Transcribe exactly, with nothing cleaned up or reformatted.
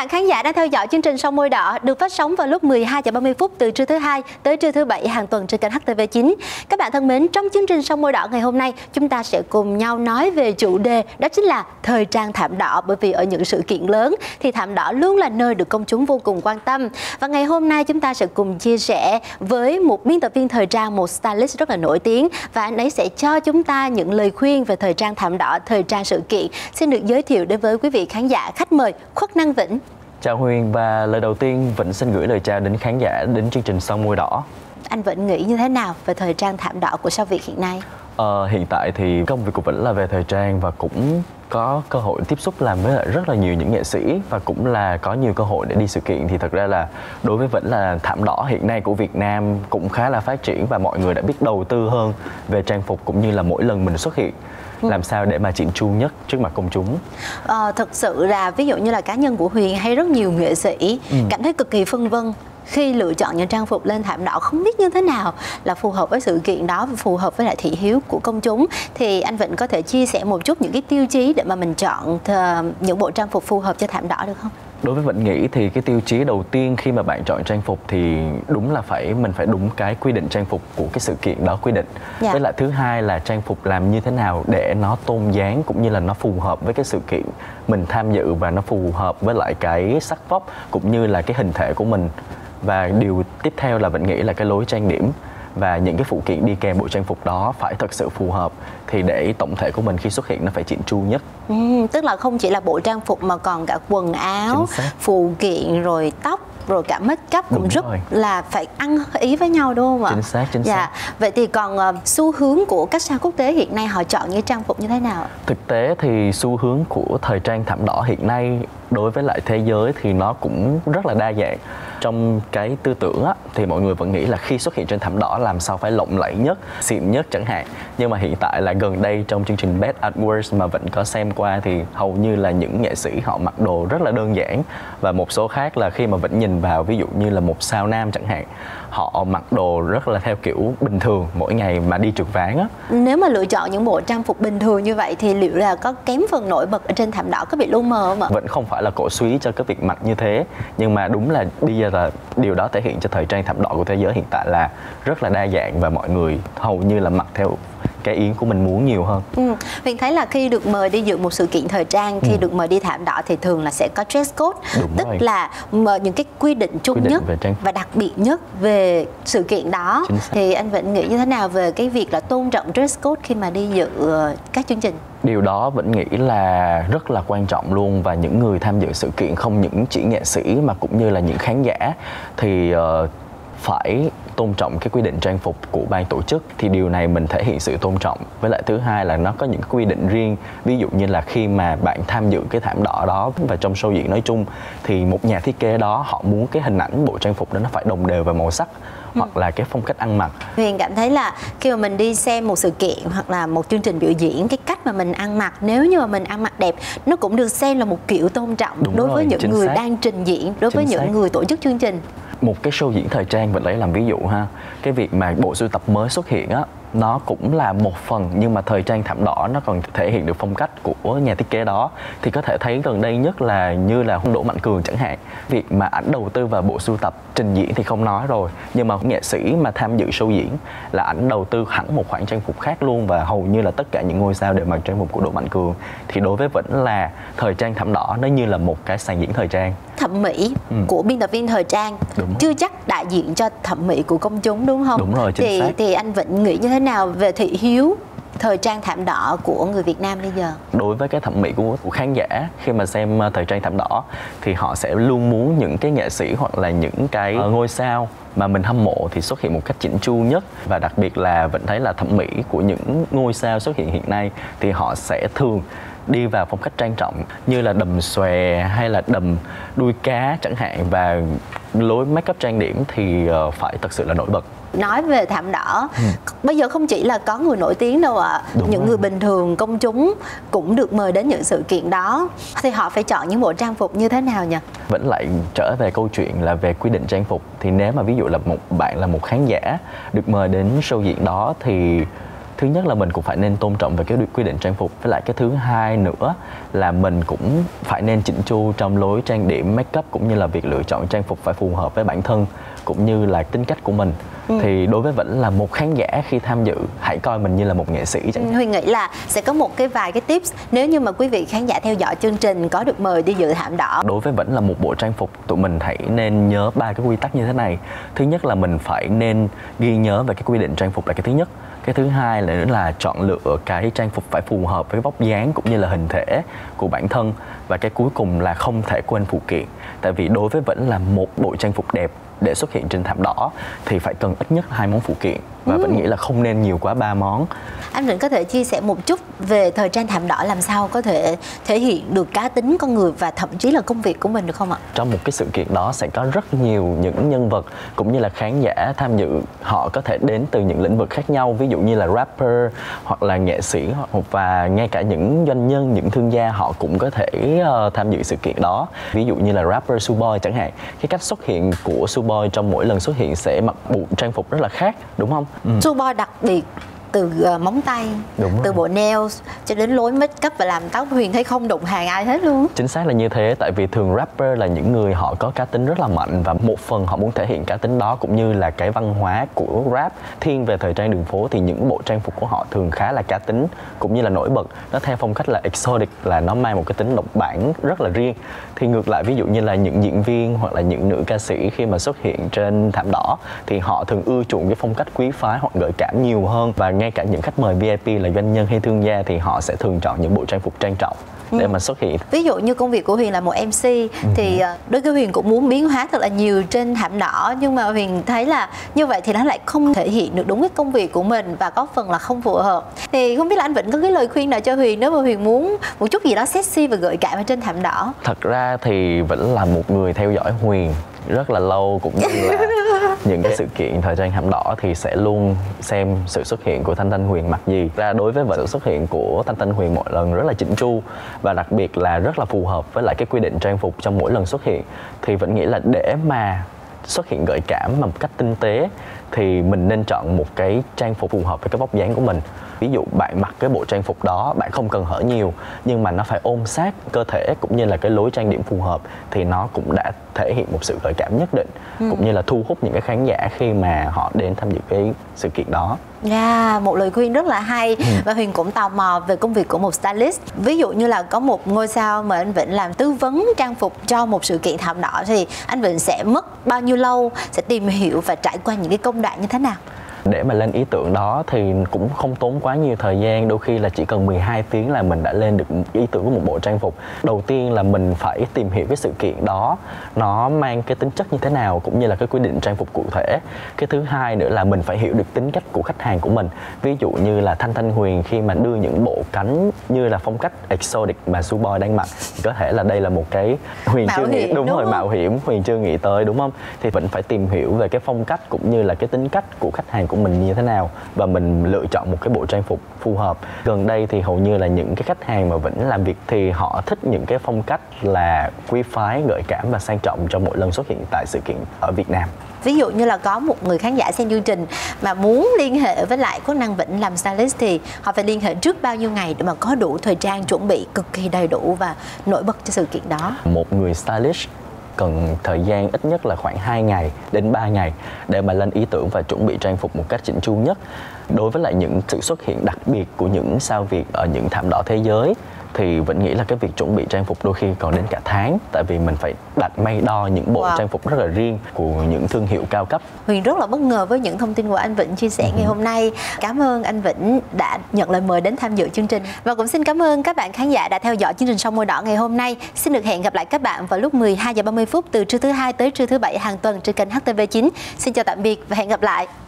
bạn khán giả đang theo dõi chương trình Son Môi Đỏ được phát sóng vào lúc mười hai giờ ba mươi phút từ trưa thứ hai tới trưa thứ bảy hàng tuần trên kênh H T V chín. Các bạn thân mến, trong chương trình Son Môi Đỏ ngày hôm nay, chúng ta sẽ cùng nhau nói về chủ đề đó chính là thời trang thảm đỏ, bởi vì ở những sự kiện lớn thì thảm đỏ luôn là nơi được công chúng vô cùng quan tâm. Và ngày hôm nay chúng ta sẽ cùng chia sẻ với một biên tập viên thời trang, một stylist rất là nổi tiếng, và anh ấy sẽ cho chúng ta những lời khuyên về thời trang thảm đỏ, thời trang sự kiện. Xin được giới thiệu đến với quý vị khán giả khách mời Khuất Năng Vĩnh. Chào Huyền, và lời đầu tiên Vĩnh xin gửi lời chào đến khán giả đến chương trình Son Môi Đỏ. Anh Vĩnh nghĩ như thế nào về thời trang thảm đỏ của sao Việt hiện nay? Ờ, hiện tại thì công việc của Vĩnh là về thời trang và cũng có cơ hội tiếp xúc làm với lại rất là nhiều những nghệ sĩ và cũng là có nhiều cơ hội để đi sự kiện. Thì thật ra là đối với Vĩnh là thảm đỏ hiện nay của Việt Nam cũng khá là phát triển và mọi người đã biết đầu tư hơn về trang phục, cũng như là mỗi lần mình xuất hiện làm sao để mà chỉnh chu nhất trước mặt công chúng. Ờ, thực sự là ví dụ như là cá nhân của Huyền hay rất nhiều nghệ sĩ ừ. cảm thấy cực kỳ phân vân khi lựa chọn những trang phục lên thảm đỏ, không biết như thế nào là phù hợp với sự kiện đó và phù hợp với lại thị hiếu của công chúng. Thì anh Vĩnh có thể chia sẻ một chút những cái tiêu chí để mà mình chọn những bộ trang phục phù hợp cho thảm đỏ được không? Đối với Vĩnh nghĩ thì cái tiêu chí đầu tiên khi mà bạn chọn trang phục thì đúng là phải mình phải đúng cái quy định trang phục của cái sự kiện đó quy định. Dạ. Với lại thứ hai là trang phục làm như thế nào để nó tôn dáng cũng như là nó phù hợp với cái sự kiện mình tham dự và nó phù hợp với lại cái sắc vóc cũng như là cái hình thể của mình. Và điều tiếp theo là Vĩnh nghĩ là cái lối trang điểm và những cái phụ kiện đi kèm bộ trang phục đó phải thật sự phù hợp, thì để tổng thể của mình khi xuất hiện nó phải chỉnh chu nhất. Ừ, tức là không chỉ là bộ trang phục mà còn cả quần áo, phụ kiện, rồi tóc, rồi cả make up cũng đúng rất rồi. Là phải ăn ý với nhau đúng không ạ? Chính xác, chính dạ. xác. Vậy thì còn uh, xu hướng của các sao quốc tế hiện nay họ chọn những trang phục như thế nào? Thực tế thì xu hướng của thời trang thảm đỏ hiện nay đối với lại thế giới thì nó cũng rất là đa dạng. Trong cái tư tưởng á, thì mọi người vẫn nghĩ là khi xuất hiện trên thảm đỏ làm sao phải lộng lẫy nhất, xịn nhất chẳng hạn. Nhưng mà hiện tại là gần đây trong chương trình Best Artworks mà Vĩnh có xem qua thì hầu như là những nghệ sĩ họ mặc đồ rất là đơn giản. Và một số khác là khi mà Vĩnh nhìn vào, ví dụ như là một sao nam chẳng hạn, họ mặc đồ rất là theo kiểu bình thường mỗi ngày mà đi trượt ván á. Nếu mà lựa chọn những bộ trang phục bình thường như vậy thì liệu là có kém phần nổi bật ở trên thảm đỏ, có bị lu mờ không ạ? Vẫn không phải là cổ súy cho cái việc mặc như thế, nhưng mà đúng là bây giờ là điều đó thể hiện cho thời trang thảm đỏ của thế giới hiện tại là rất là đa dạng và mọi người hầu như là mặc theo cái ý của mình muốn nhiều hơn. Ừ. Mình thấy là khi được mời đi dự một sự kiện thời trang, khi ừ. được mời đi thảm đỏ thì thường là sẽ có dress code. Đúng tức rồi. Là những cái quy định chung quy định nhất và đặc biệt nhất về sự kiện đó. Thì anh Vĩnh nghĩ như thế nào về cái việc là tôn trọng dress code khi mà đi dự các chương trình? Điều đó Vĩnh nghĩ là rất là quan trọng luôn, và những người tham dự sự kiện không những chỉ nghệ sĩ mà cũng như là những khán giả thì uh, phải tôn trọng cái quy định trang phục của ban tổ chức. Thì điều này mình thể hiện sự tôn trọng. Với lại thứ hai là nó có những quy định riêng. Ví dụ như là khi mà bạn tham dự cái thảm đỏ đó và trong show diễn nói chung thì một nhà thiết kế đó họ muốn cái hình ảnh bộ trang phục đó nó phải đồng đều về màu sắc ừ. hoặc là cái phong cách ăn mặc. Huyền cảm thấy là khi mà mình đi xem một sự kiện hoặc là một chương trình biểu diễn, cái cách mà mình ăn mặc, nếu như mà mình ăn mặc đẹp, nó cũng được xem là một kiểu tôn trọng. Đúng đối rồi, với những người xác. Đang trình diễn, đối chính với xác. Những người tổ chức chương trình. Một cái show diễn thời trang mình lấy làm ví dụ ha, cái việc mà bộ sưu tập mới xuất hiện á, nó cũng là một phần, nhưng mà thời trang thảm đỏ nó còn thể hiện được phong cách của nhà thiết kế đó. Thì có thể thấy gần đây nhất là như là Đỗ Mạnh Cường chẳng hạn, việc mà ảnh đầu tư vào bộ sưu tập trình diễn thì không nói rồi, nhưng mà nghệ sĩ mà tham dự show diễn là ảnh đầu tư hẳn một khoản trang phục khác luôn, và hầu như là tất cả những ngôi sao đều mặc trang phục của Đỗ Mạnh Cường. Thì đối với Vĩnh là thời trang thảm đỏ nó như là một cái sàn diễn thời trang. Thẩm mỹ ừ. của biên tập viên thời trang chưa chắc đại diện cho thẩm mỹ của công chúng đúng không? Đúng rồi, chính thì, xác. Thì anh Vĩnh nghĩ như thế nào về thị hiếu thời trang thảm đỏ của người Việt Nam bây giờ? Đối với cái thẩm mỹ của, của khán giả khi mà xem thời trang thảm đỏ thì họ sẽ luôn muốn những cái nghệ sĩ hoặc là những cái ngôi sao mà mình hâm mộ thì xuất hiện một cách chỉnh chu nhất. Và đặc biệt là vẫn thấy là thẩm mỹ của những ngôi sao xuất hiện hiện nay thì họ sẽ thường đi vào phong cách trang trọng như là đầm xòe hay là đầm đuôi cá chẳng hạn, và lối make up trang điểm thì phải thật sự là nổi bật. Nói về thảm đỏ, ừ. bây giờ không chỉ là có người nổi tiếng đâu ạ, à. những rồi. Người bình thường, công chúng cũng được mời đến những sự kiện đó. Thì họ phải chọn những bộ trang phục như thế nào nhỉ? Vẫn lại trở về câu chuyện là về quy định trang phục. Thì nếu mà ví dụ là một bạn là một khán giả được mời đến show diễn đó thì Thứ nhất là mình cũng phải nên tôn trọng về cái quy định trang phục, với lại cái thứ hai nữa là mình cũng phải nên chỉnh chu trong lối trang điểm, make up cũng như là việc lựa chọn trang phục phải phù hợp với bản thân cũng như là tính cách của mình. Ừ. Thì đối với Vĩnh là một khán giả khi tham dự, hãy coi mình như là một nghệ sĩ. Huyền nghĩ là sẽ có một cái vài cái tips nếu như mà quý vị khán giả theo dõi chương trình có được mời đi dự thảm đỏ. Đối với Vĩnh là một bộ trang phục, tụi mình hãy nên nhớ ba cái quy tắc như thế này. Thứ nhất là mình phải nên ghi nhớ về cái quy định trang phục là cái thứ nhất. Cái thứ hai là nữa là chọn lựa cái trang phục phải phù hợp với vóc dáng cũng như là hình thể của bản thân. Và cái cuối cùng là không thể quên phụ kiện. Tại vì đối với Vĩnh là một bộ trang phục đẹp để xuất hiện trên thảm đỏ thì phải cần ít nhất hai món phụ kiện. Và ừ. Vĩnh nghĩ là không nên nhiều quá ba món. Anh Vĩnh có thể chia sẻ một chút về thời trang thảm đỏ làm sao có thể thể hiện được cá tính con người và thậm chí là công việc của mình được không ạ? Trong một cái sự kiện đó sẽ có rất nhiều những nhân vật cũng như là khán giả tham dự. Họ có thể đến từ những lĩnh vực khác nhau, ví dụ như là rapper hoặc là nghệ sĩ, và ngay cả những doanh nhân, những thương gia họ cũng có thể uh, tham dự sự kiện đó. Ví dụ như là rapper Suboi chẳng hạn, cái cách xuất hiện của Suboi trong mỗi lần xuất hiện sẽ mặc bộ trang phục rất là khác, đúng không? Ừ. Suboi đặc biệt từ uh, móng tay, từ bộ nails cho đến lối make up và làm tóc, Huyền thấy không đụng hàng ai hết luôn. Chính xác là như thế, tại vì thường rapper là những người họ có cá tính rất là mạnh và một phần họ muốn thể hiện cá tính đó cũng như là cái văn hóa của rap thiên về thời trang đường phố, thì những bộ trang phục của họ thường khá là cá tính cũng như là nổi bật. Nó theo phong cách là exotic, là nó mang một cái tính độc bản rất là riêng. Thì ngược lại, ví dụ như là những diễn viên hoặc là những nữ ca sĩ khi mà xuất hiện trên thảm đỏ thì họ thường ưa chuộng cái phong cách quý phái hoặc gợi cảm nhiều hơn. Và ngay cả những khách mời vi ai pi là doanh nhân hay thương gia thì họ sẽ thường chọn những bộ trang phục trang trọng để ừ. mà xuất hiện. Ví dụ như công việc của Huyền là một em xê ừ. thì đôi khi Huyền cũng muốn biến hóa thật là nhiều trên thảm đỏ, nhưng mà Huyền thấy là như vậy thì nó lại không thể hiện được đúng cái công việc của mình và có phần là không phù hợp. Thì không biết là anh Vĩnh có cái lời khuyên nào cho Huyền nếu mà Huyền muốn một chút gì đó sexy và gợi cảm ở trên thảm đỏ? Thật ra thì Vĩnh là một người theo dõi Huyền rất là lâu, cũng như là những cái sự kiện thời trang thảm đỏ thì sẽ luôn xem sự xuất hiện của Thanh Thanh Huyền mặc gì. Ra đối với sự xuất hiện của Thanh Thanh Huyền mỗi lần rất là chỉnh chu và đặc biệt là rất là phù hợp với lại cái quy định trang phục trong mỗi lần xuất hiện. Thì vẫn nghĩ là để mà xuất hiện gợi cảm mà một cách tinh tế thì mình nên chọn một cái trang phục phù hợp với cái vóc dáng của mình. Ví dụ bạn mặc cái bộ trang phục đó, bạn không cần hở nhiều nhưng mà nó phải ôm sát cơ thể cũng như là cái lối trang điểm phù hợp thì nó cũng đã thể hiện một sự gợi cảm nhất định, ừ. cũng như là thu hút những cái khán giả khi mà họ đến tham dự cái sự kiện đó. Yeah, một lời khuyên rất là hay. ừ. Và Huyền cũng tò mò về công việc của một stylist. Ví dụ như là có một ngôi sao mà anh Vĩnh làm tư vấn trang phục cho một sự kiện thảm đỏ thì anh Vĩnh sẽ mất bao nhiêu lâu, sẽ tìm hiểu và trải qua những cái công đoạn như thế nào? Để mà lên ý tưởng đó thì cũng không tốn quá nhiều thời gian, đôi khi là chỉ cần mười hai tiếng là mình đã lên được ý tưởng của một bộ trang phục. Đầu tiên là mình phải tìm hiểu cái sự kiện đó nó mang cái tính chất như thế nào cũng như là cái quy định trang phục cụ thể. Cái thứ hai nữa là mình phải hiểu được tính cách của khách hàng của mình. Ví dụ như là Thanh Thanh Huyền khi mà đưa những bộ cánh như là phong cách exotic mà Suboi đang mặc thì có thể là đây là một cái Huyền mạo chưa nghĩ hiểm, đúng, đúng rồi không? Mạo hiểm Huyền chưa nghĩ tới, đúng không? Thì vẫn phải tìm hiểu về cái phong cách cũng như là cái tính cách của khách hàng của mình như thế nào và mình lựa chọn một cái bộ trang phục phù hợp. Gần đây thì hầu như là những cái khách hàng mà Vĩnh làm việc thì họ thích những cái phong cách là quý phái, gợi cảm và sang trọng trong mỗi lần xuất hiện tại sự kiện ở Việt Nam. Ví dụ như là có một người khán giả xem chương trình mà muốn liên hệ với lại Quốc Năng Vĩnh làm stylist thì họ phải liên hệ trước bao nhiêu ngày để mà có đủ thời trang chuẩn bị cực kỳ đầy đủ và nổi bật cho sự kiện đó? Một người stylist cần thời gian ít nhất là khoảng hai ngày đến ba ngày để mà lên ý tưởng và chuẩn bị trang phục một cách chỉnh chu nhất. Đối với lại những sự xuất hiện đặc biệt của những sao Việt ở những thảm đỏ thế giới thì vẫn nghĩ là cái việc chuẩn bị trang phục đôi khi còn đến cả tháng, tại vì mình phải đặt may đo những bộ wow. trang phục rất là riêng của những thương hiệu cao cấp. Huyền rất là bất ngờ với những thông tin của anh Vĩnh chia sẻ uh-huh. ngày hôm nay. Cảm ơn anh Vĩnh đã nhận lời mời đến tham dự chương trình và cũng xin cảm ơn các bạn khán giả đã theo dõi chương trình Son Môi Đỏ ngày hôm nay. Xin được hẹn gặp lại các bạn vào lúc mười hai giờ ba mươi phút từ trưa thứ hai tới trưa thứ bảy hàng tuần trên kênh H T V chín. Xin chào tạm biệt và hẹn gặp lại.